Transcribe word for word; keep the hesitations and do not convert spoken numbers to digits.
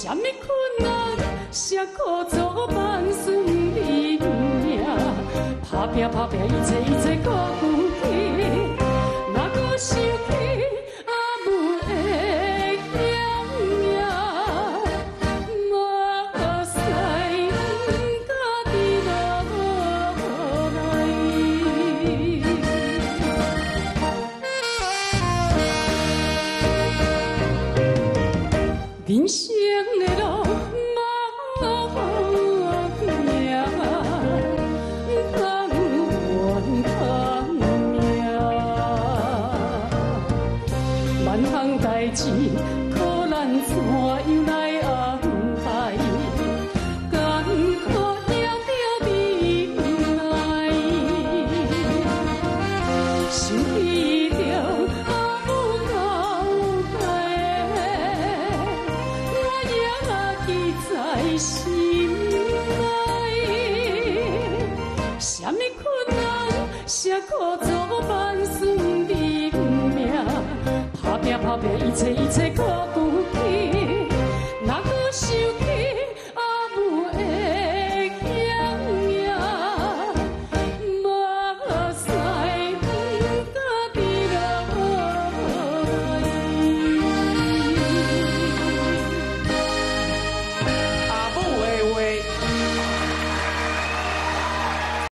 什么困难，谁苦做万顺人命？打拼打拼，一切一切靠运气。若搁想起阿母的嫌命，目屎家己落来。人生的路茫命，通怨通命，万项代志靠咱怎样来安排？艰苦定着忍耐，想起着阿母交代的，我也记在心内。什么困难，谁苦做万顺人命？打拼打拼，一切一切靠。